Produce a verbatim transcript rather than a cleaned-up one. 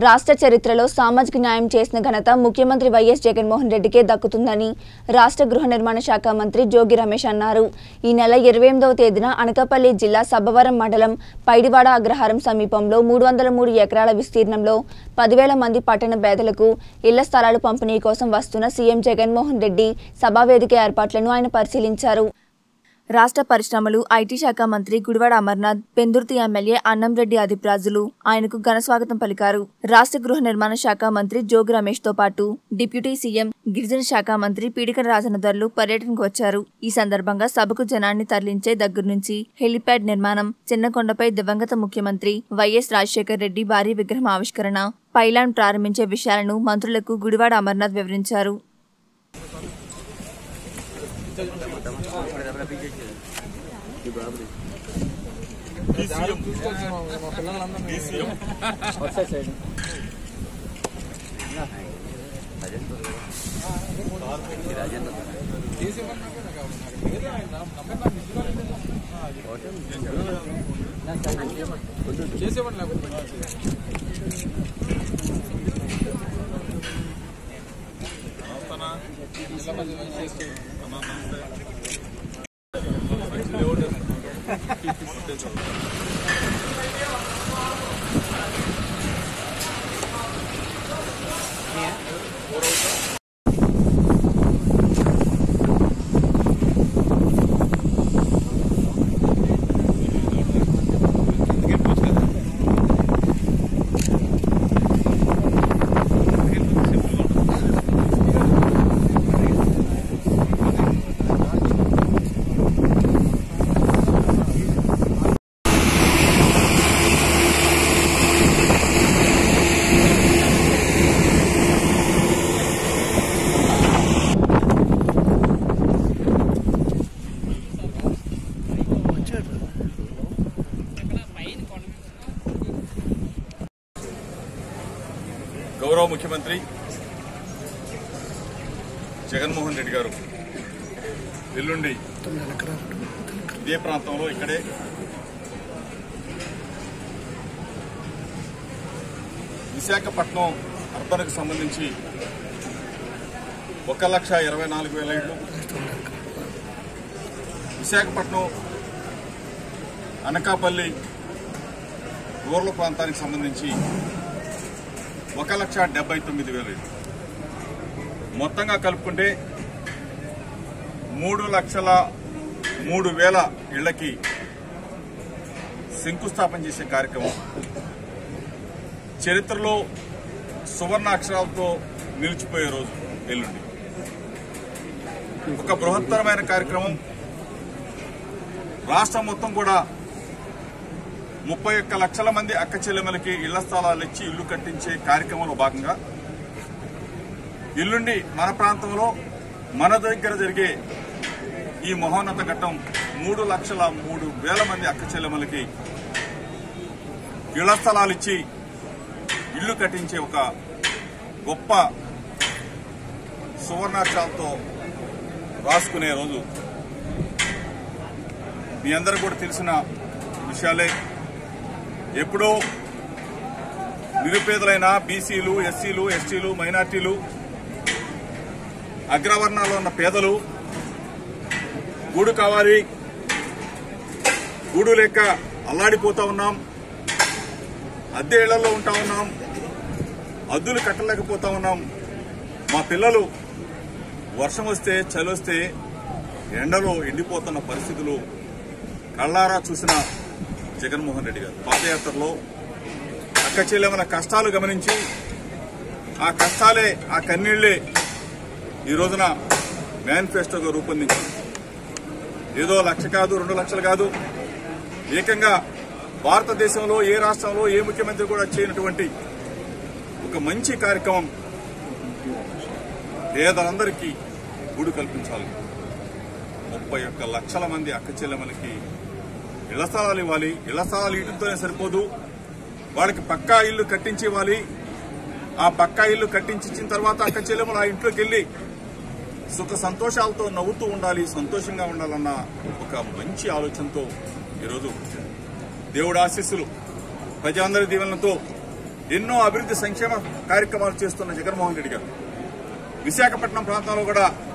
రాష్ట్ర చరిత్రలో సామాజిక న్యాయం చేసిన ఘనత ముఖ్యమంత్రి వైఎస్ జగన్మోహన్ రెడ్డికే దక్కుతుందని రాష్ట్ర గృహ నిర్మాణ శాఖ మంత్రి జోగి రమేష్ అన్నారు. ఈ నెల ఇరవై ఎనిమిదవ తేదీన అనకాపల్లి జిల్లా సబ్బవరం మండలం పైడివాడ అగ్రహారం సమీపంలో మూడు వందల మూడు ఎకరాల విస్తీర్ణంలో పదివేల మంది పట్టణ పేదలకు ఇళ్ల స్థలాలు పంపిణీ కోసం వస్తున్న సీఎం జగన్మోహన్ రెడ్డి సభావేదిక ఏర్పాట్లను ఆయన పరిశీలించారు. రాష్ట్ర పరిశ్రమలు ఐటీ శాఖ మంత్రి గుడివాడ అమర్నాథ్, పెందుర్తి ఎమ్మెల్యే అన్నంరెడ్డి అదిప్రాజులు ఆయనకు ఘన స్వాగతం పలికారు. రాష్ట్ర గృహ నిర్మాణ శాఖ మంత్రి జోగి రమేష్ తో పాటు డిప్యూటీ సీఎం, గిరిజన శాఖ మంత్రి పీడికన రాజనధర్లు పర్యటనకు వచ్చారు. ఈ సందర్భంగా సభకు జనాన్ని తరలించే దగ్గర నుంచి హెలిప్యాడ్ నిర్మాణం, చిన్నకొండపై దివంగత ముఖ్యమంత్రి వైఎస్ రాజశేఖర్ రెడ్డి భారీ విగ్రహం ఆవిష్కరణ, పైలాన్ ప్రారంభించే విషయాలను మంత్రులకు గుడివాడ అమర్నాథ్ వివరించారు. గౌరవ ముఖ్యమంత్రి జగన్మోహన్ రెడ్డి గారు ఎల్లుండి ఇదే ప్రాంతంలో ఇక్కడే విశాఖపట్నం అర్బన్కు సంబంధించి ఒక లక్ష ఇరవై నాలుగు వేల ఇళ్లు, విశాఖపట్నం అనకాపల్లి రూరల్ ప్రాంతానికి సంబంధించి ఒక లక్ష డెబ్బై తొమ్మిది వేల ఇళ్లు, మొత్తంగా కలుపుకుంటే మూడు లక్షల మూడు వేల ఇళ్లకి శంకుస్థాపన చేసే కార్యక్రమం చరిత్రలో సువర్ణ అక్షరాలతో నిలిచిపోయే రోజు ఎల్లుండి. ఒక బృహత్తరమైన కార్యక్రమం. రాష్ట్రం మొత్తం కూడా ముప్పై ఒక్క లక్షల మంది అక్క చెల్లెమ్మలకి ఇళ్ల స్థలాలు ఇచ్చి ఇల్లు కట్టించే కార్యక్రమంలో భాగంగా ఎల్లుండి మన ప్రాంతంలో మన దగ్గర జరిగే ఈ మహోన్నత ఘట్టం మూడు లక్షల మూడు వేల మంది అక్క చెల్లెమ్మలకి ఇళ్ల స్థలాలు ఇచ్చి ఇల్లు కట్టించే ఒక గొప్ప సువర్ణాక్షరాలతో రాసుకునే రోజు. మీ అందరూ కూడా తెలిసిన విషయాలే. ఎప్పుడో నిరుపేదలైన బీసీలు, ఎస్సీలు, ఎస్టీలు, మైనార్టీలు, అగ్రవర్ణాల్లో ఉన్న పేదలు గూడు కావాలి, గూడు లేక అల్లాడిపోతా ఉన్నాం, అద్దె ఇళ్లలో ఉంటా ఉన్నాం, అద్దులు కట్టలేకపోతా ఉన్నాం, మా పిల్లలు వర్షం వస్తే చలి వస్తే ఎండలో ఎండిపోతున్న పరిస్థితులు కళ్ళారా చూసిన జగన్మోహన్ రెడ్డి గారు పాదయాత్రలో అక్క చెల్లెమ్మల కష్టాలు గమనించి ఆ కష్టాలే, ఆ కన్నీళ్లే ఈ రోజున మేనిఫెస్టోగా రూపొందించి ఏదో లక్ష కాదు, రెండు లక్షలు కాదు, ఏకంగా భారతదేశంలో ఏ రాష్ట్రంలో ఏ ముఖ్యమంత్రి కూడా చేయనటువంటి ఒక మంచి కార్యక్రమం. పేదలందరికీ గూడు కల్పించాలి. ముప్పై ఒక్క లక్షల మంది అక్క చెల్లెమ్మలకి ఇళ్ల స్థలాలు ఇవ్వాలి. ఇళ్ల స్థలాలు ఇవ్వడంతోనే సరిపోదు, వాళ్ళకి పక్కా ఇల్లు కట్టించి ఇవ్వాలి. ఆ పక్కా ఇల్లు కట్టించిన తర్వాత అక్క చెల్లెమ్మలు ఆ ఇంట్లోకి వెళ్లి సుఖ సంతోషాలతో నవ్వుతూ ఉండాలి, సంతోషంగా ఉండాలన్న ఒక మంచి ఆలోచనతో ఈరోజు దేవుడి ఆశీస్సులు, ప్రజలందరి దీవెనలతో ఎన్నో అభివృద్ధి సంక్షేమ కార్యక్రమాలు చేస్తున్న జగన్మోహన్ రెడ్డి గారు విశాఖపట్నం ప్రాంతంలో కూడా